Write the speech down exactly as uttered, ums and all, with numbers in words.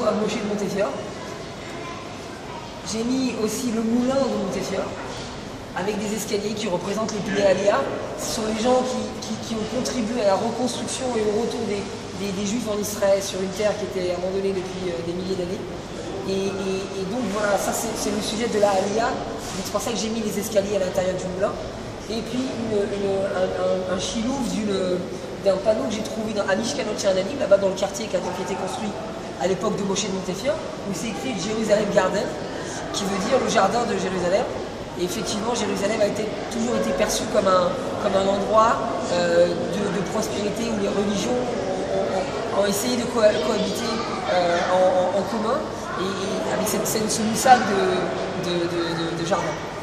à Moshe de Montefiore. J'ai mis aussi le moulin de Montefiore, avec des escaliers qui représentent les Pnei Aliyah. Ce sont les gens qui, qui, qui ont contribué à la reconstruction et au retour des, des, des Juifs en Israël sur une terre qui était abandonnée depuis euh, des milliers d'années. Et, et, et donc voilà, ça c'est le sujet de la Aliyah. C'est pour ça que j'ai mis les escaliers à l'intérieur du moulin. Et puis une, une, un, un, un chilouf d'un panneau que j'ai trouvé dans, à Mishkanot Chernanim, là-bas dans le quartier qui a, qui a été construit à l'époque de Moshe de Montefiore, où c'est écrit Jérusalem Garden, qui veut dire le jardin de Jérusalem. Et effectivement, Jérusalem a été, toujours été perçu comme un, comme un endroit euh, de, de prospérité où les religions ont, ont, ont essayé de co cohabiter euh, en, en, en commun, et, et avec cette, cette, ce moussage de, de, de, de, de jardin.